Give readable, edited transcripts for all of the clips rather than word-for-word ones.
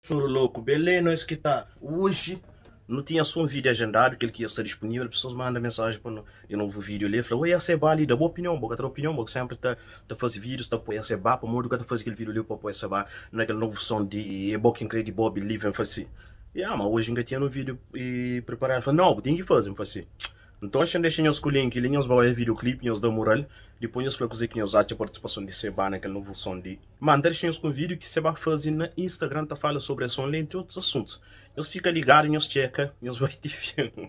Choro louco, beleza, nós que tá. Hoje não tinha só um vídeo agendado que ele ia estar disponível. As pessoas mandam mensagem para eu não vou vídeo ali. Falou, oi, essa é bali, da boa opinião, boa opinião, boa sempre tá fazendo vídeos, tá apoiando essa barra, para mordo que tá fazendo aquele vídeo ali para apoiar essa barra, naquele novo som de Boca Incredible Bob Live, assim. Mas hoje ainda tinha um vídeo e preparar. Falei, não, tem que fazer, assim. Então, a gente deixa o link, nós vamos ver videoclipe, nós da moral, depois nós falamos que nós achamos a participação de Seba naquele novo som de... Mano, deixa com vídeo que Seba faz no Instagram, tá falando sobre esse som, entre outros assuntos. Nós fica ligado, nós checa, nós vai te filme.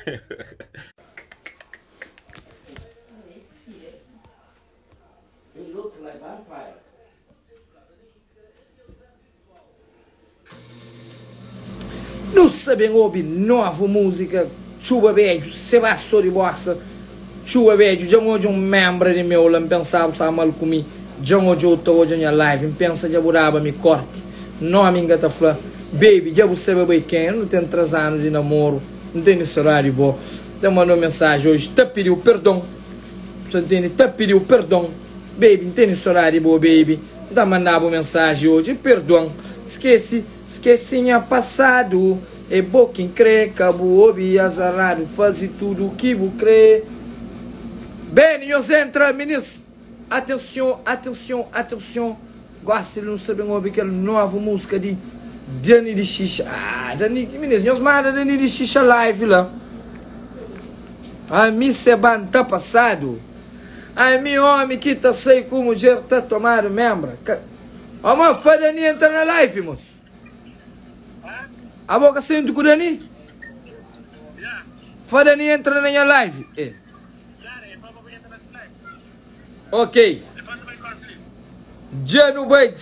Não sabem ouvir nova música, chuva beijo, Seba de boxa, chuva beijo, já hoje membro de meu, não pensava só mal comigo, já hoje eu estou hoje na live, pensa já buraba me corte, não a minha tá falando, baby, já você bem quem, não tem 3 anos de namoro, não tem esse horário bom, te mandou mensagem hoje, te pediu perdão, você entende, te pediu perdão, baby, não tem esse horário bom, baby, te mandava mensagem hoje, perdão, esqueci minha passado. E boquim crê, cabo obi azarado, fazer tudo o que vou crer. Bem, nós entra, meninos. Atenção, atenção, atenção. Gosto de não saber ouvir aquela nova música de Dani de Xixa. Dani, meninos, nós manda Dani de Xixa live lá. A mim Seban tá passado. A mim homem que tá sei como já tá tomando membro. Ó, mano, foi Dani entrar na live, moço. A boca saindo com o Dani? Foi Dani entra na minha live. Ok. Dia no bem.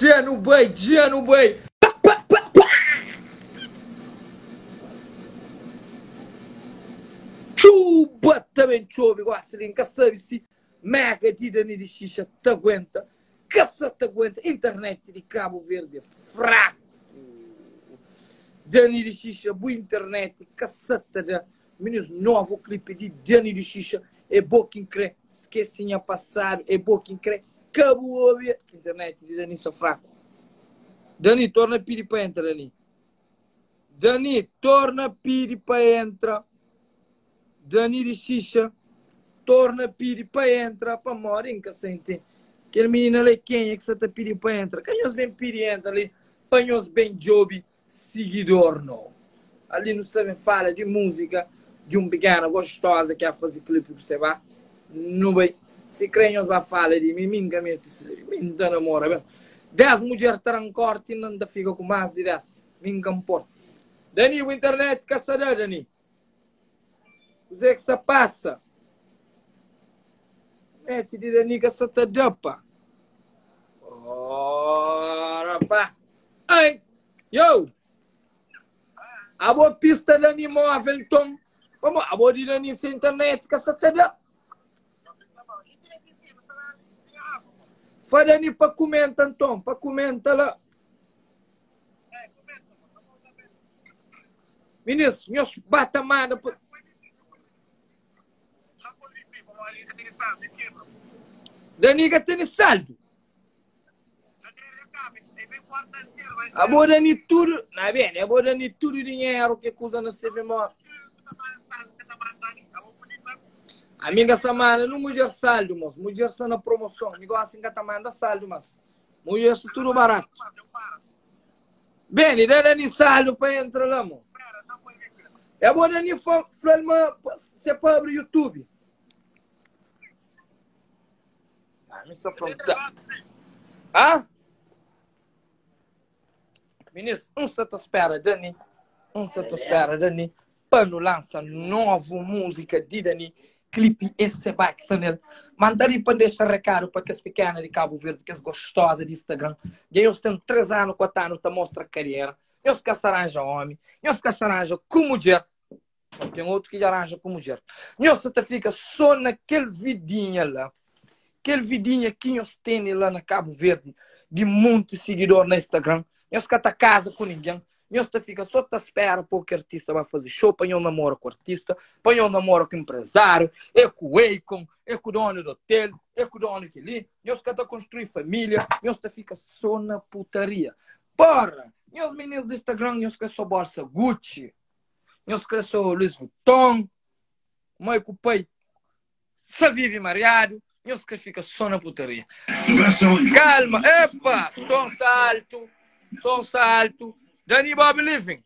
Chuba também chove, gosta de sabe se mega de Dani de Xixa te aguenta. Caça te aguenta. Internet de Cabo Verde fraco. Dani de Xixa, boa internet, caceta de meninos, novo clipe de Dani de Xixa, é boa incré, esquecinha passado, é boa incré, acabou a internet de Dani só fraco. Dani, torna piri para entrar, Dani. Dani, torna piri para entrar. Dani de Xixa, torna piri para entrar, para morar em cacete. Aquele menino ali, quem é que você tá piri para entrar? Canhos bem piri entra ali, panhos bem job. Seguidor não. Ali não sabem fala de música de um pequeno gostosa que a fazer clipe para você vai. Não vai. Se creem os vai falar de mim, me namora. 10 mulheres terão corte e não fica com mais de 10. Me importa. Dani, o internet, caçador, Dani. Você que se passa. Mete de Dani que se te dapa. Ora, pá. Ai, yo! A boa pista da imóvel, então, vamos, a boa de nessa internet, que essa te dá. Fala nem para comentar, então, para comentar lá. Ministro, nós bata mano. Daniga tem saldo. A boa ni tudo, na bem, a boa ni tudo dinheiro que usa na CV mó. Amiga semana não mulher saldo, mas mulher só na promoção, negócio assim que manda saldo, mas mulher é tudo barato. Bem, dá ni saldo para entrar lá, mo. É boa ni filma se para YouTube. Me só fronta. Ah? Ministro, se te espera, Dani. Se te espera, Dani. Pano lança nova música de Dani. Clipe esse baixo. Mandaria para deixar recado para que as pequenas de Cabo Verde, que as gostosas de Instagram. E eles têm 3 anos, 4 anos, te mostra a carreira. Eles que se arranjam homem. Eles que se arranjam com mulher. Tem outro que arranja com mulher. Eles te fica só naquele vidinho lá. Aquele vidinho que eles têm lá na Cabo Verde. De muitos seguidores no Instagram. Nós que tá casa com ninguém. Nós fica só te espera para que o artista vai fazer show. Para eu namoro com o artista. Para eu namoro com o empresário. É com o Akon. É com o dono do hotel. É com o dono daquele. Nós que tá construir família. Nós fica só na putaria. Porra! E os meninos do Instagram, eu esqueço bolsa Gucci, eu esqueço Louis Vuitton, mãe com pai, só vive mariado, eu esqueço fica só na putaria. Calma, epa, som salto, Danny Bob Living.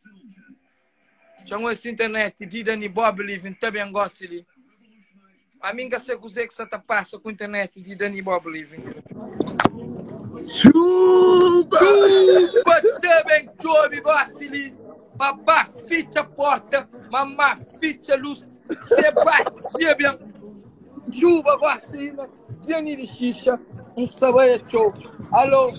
Chamo essa internet de Danny Bob Living, também gosto de. A minha se que você passa com a internet de Danny Bob Living. Chupa! Chupa também, chove, gosto de. Papá, ficha a porta, mamá, ficha a luz, se batia bem. Chuva, gosto de. Danny de xixa, saber show. Alô.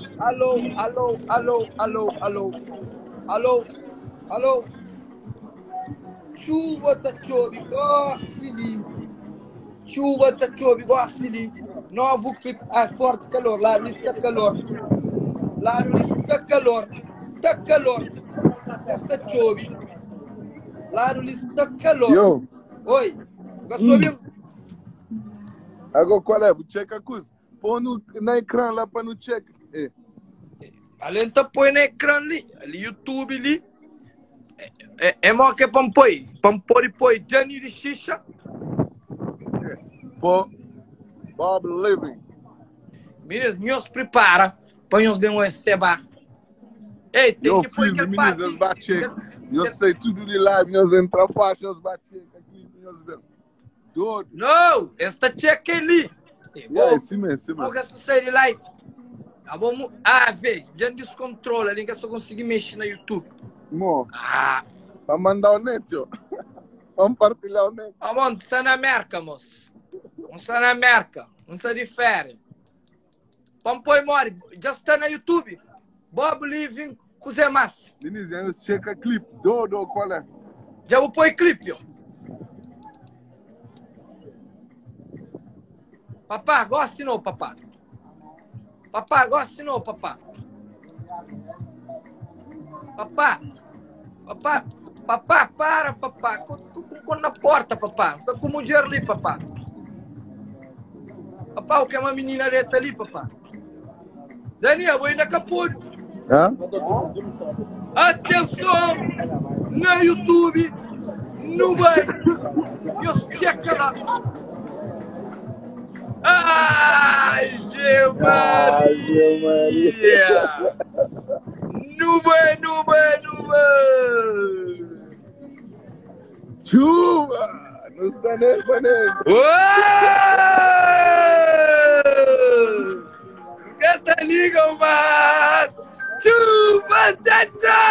Chuva tá chove, gosto de. Chuva tá chove, gosto de. Novo clipe, forte calor, lá está calor. Está calor. Está chove. Lá está calor. Yo. Oi, gostou mesmo? Agora qual é? Vou checar a coisa. Põe na ecrã lá para não checar. Além de põe no ecrã ali, YouTube ali. É mó que para pôr Danny de xixa. Pô, Bob Living. Meninas, meus prepara, põe uns de um seba. Ei, tem que pôr aquele meninas, eles batem. Eu sei tudo de lá, meus entrar faixa, eles batem. Todo. Não, esta check ali. É, sim mesmo. Vou gastar série live. Vamos, velho, já descontrola, nem que eu só consegui mexer no YouTube. Mo, para mandar o net, ó. Vamos partilhar o net. Vamos, está na América, moço. Não está na América, não está de férias. Vamos pôr, Mori, já está no YouTube. Bob Living, Cusé Massa. Denise, eu checa clipe. Do, qual é? Já vou pôr clipe, ó. Papá, gosta não, papá. Papá, gosta não, papá. Papá, para, papá. Com na porta, papá. Só com mulher ali, papá. Papá, o que é uma menina reta ali, papá? Daniel, vou ainda capur. Atenção! No YouTube, no vai. Eu checa lá. Ai, Gil Maria! Nuvem! Chuva! Não está nem panela. Esta liga, mar! Chuva, tchá!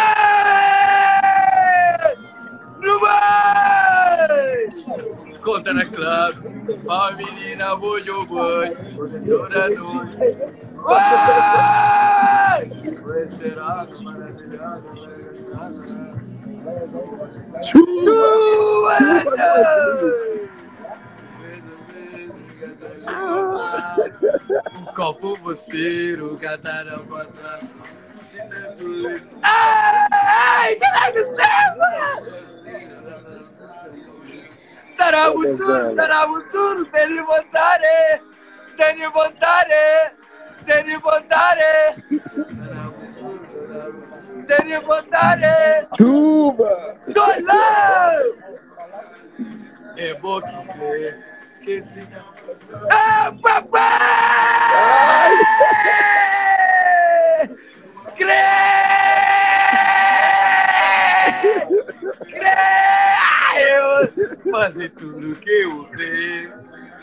Nuvem! Conta na clube, a menina vou jogar, toda noite. Vai ser algo maravilhoso. Chuva! Um copo você, catarão pra ai, caralho do céu! Daramo tudo, Dani Montare. Chuva! Solão! É bom que esqueci. Ah, papai! Fazer tudo que eu creio.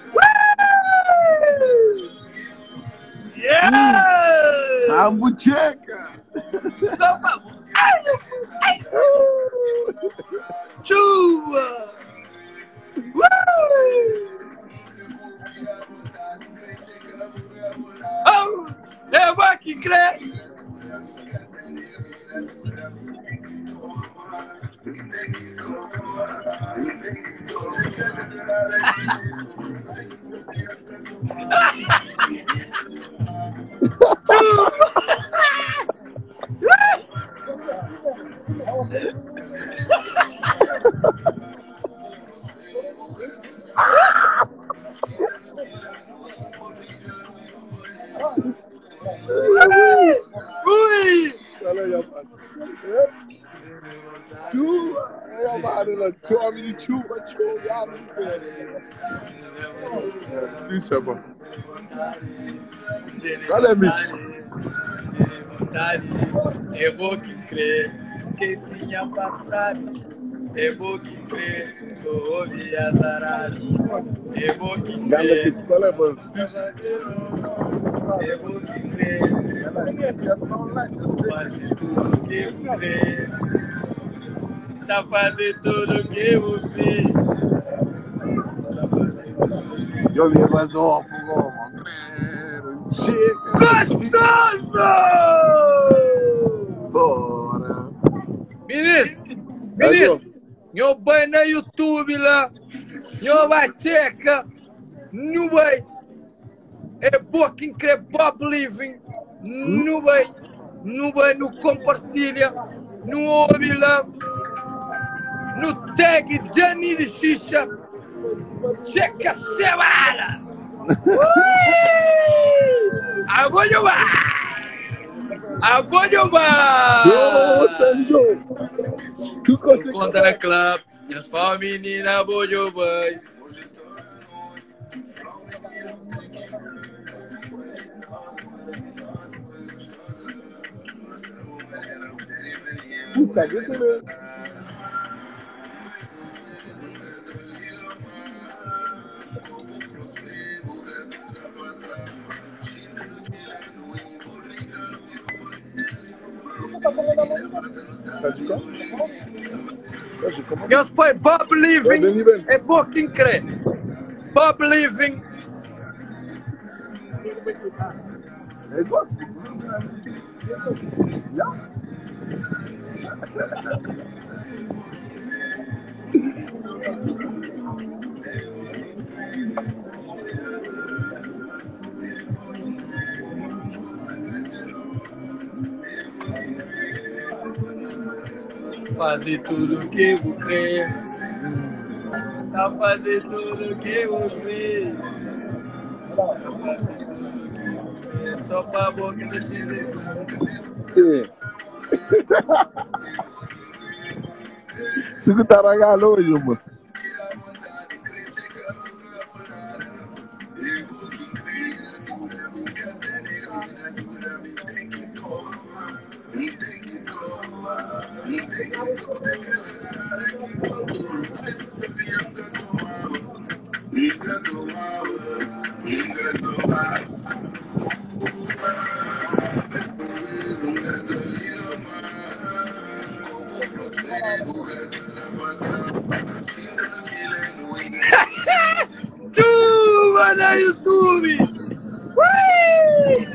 Yeah! A bucheca! Ai, chuva! Eu vou aqui crer! Chuva, é amarela, chove de chuva, chove. Isso é bom. Cadê, Mitch? Eu vou que crer, esqueci a passagem. Eu vou que crer, ouvi azarado. Eu vou que Ganda crer, que qual é os bichos? eu vou que crer, fazer tudo que eu crer. Tá fazendo tudo que eu fiz. Eu vi mais ovo, como crer. Chega. Gostoso! Bora. Ministro, eu banho na YouTube lá, eu vai checa, não vai, é boa que crê Bob Living, não vai, não compartilha, não ouve lá, no tag Dani de Xixa, checa semana! Agora vai! Agora vai! Tu consegue Conta na club, as só menina bojo vai. Puxa, grita mesmo. Tá de qual? Eu põe Bob Living, é bom que crê. Bob Living. É igual assim. Já? Fazer tudo que eu crer. Tá fazer tudo que eu crer. É só pra boca de xixi. Sigo taragalo hoje, moço. Chuva na YouTube! Ui!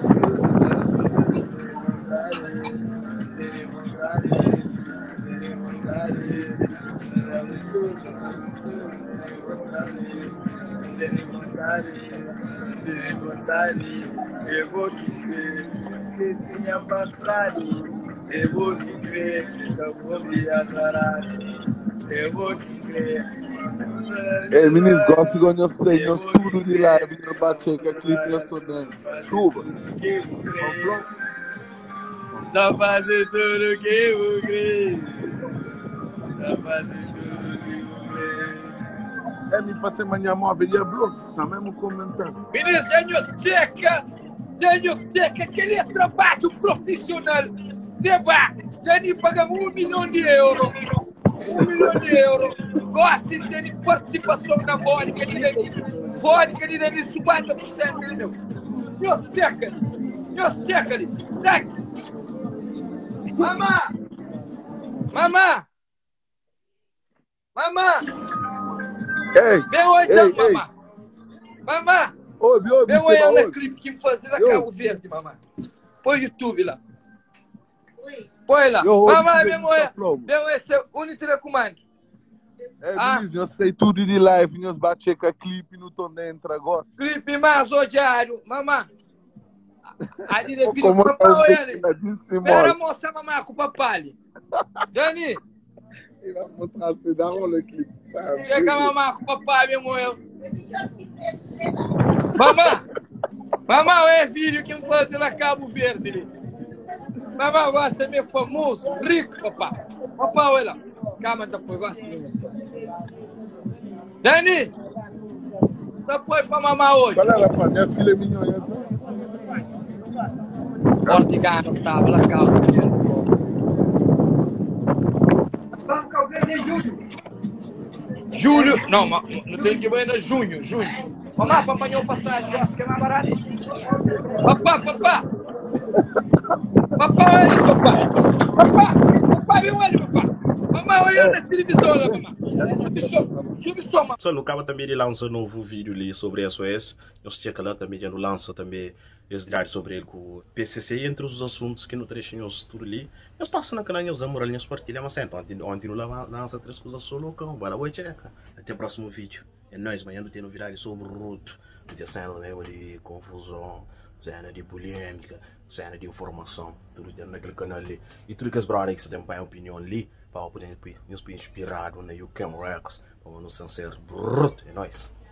Eu vou que crer, esqueci minha passagem. Eu vou que crer, eu vou me azarar. Eu vou que crer. Ei, meninos, gosto igual eu sei, nós tudo de live, eu bati que clipe eu estou dando. Chuva. Tá fazendo tudo que eu crer. Tá fazendo tudo que eu crer. É, me passei manhã móvel e é bloco, está mesmo comentando. Meninos, Daniel Seca, aquele é trabalho profissional. Seba, Dani paga 1 milhão de euros. 1 milhão de euros. Gosta de participação na vodka de Dani. Vodka de Dani, 50% dele, meu. Daniel Seca ali. Seca. Mamá! Ei, Vem hoje, mamá. Mamá! ouve, Vem olhar ouve. no clipe que fazer na Cabo Verde, mamãe. Põe YouTube lá. Põe lá. Mamãe, vem olhar. Vem olhar esse unitracomando. É, meninos, eu sei tudo de live, nós bati com a clipe no tô dentro, gosto. Clipe mais odiado. Mamãe. Ali de filho do papai, olha ali. Espera mostrar mamãe com o papai ali. Dani. Chega mamãe com o papai, meu irmão. Mamãe é filho que faz lá Cabo Verde ali. Mamãe gosta de ser meio famoso, rico, papai. Opa, olha. Calma, tá por assim. Dani! Só foi pra mamar hoje. Qual era, rapaz? Minha filha é minha. Ortigano stava la calma. Júlio, não, não tem que ir ainda junho. Mamá, apanhou passagem, gosta que é mais barato. Papá, viu ele, papá? Mamãe, olha na televisão, mamãe. Subsoma. Só no cabo também ele lança um novo vídeo ali sobre SOS. Eu sei que lá também já não lança também esse diário sobre ele com o PCC, entre os assuntos que no trechinho tudo ali. Eles passam na canal, eles amoram, eles partilham, mas ontem não lança três coisas só loucão. Bora, oi, checa. Até o próximo vídeo. É nóis, amanhã não tem novidade sobre o Ruto. Não tem cena mesmo de confusão, cena de polêmica, cena de informação. Tudo tem naquele canal ali. E tudo que as brothers que você tem para opinião ali, para poder nos inspirado na UCAM Records, para não ser bruto. É nóis.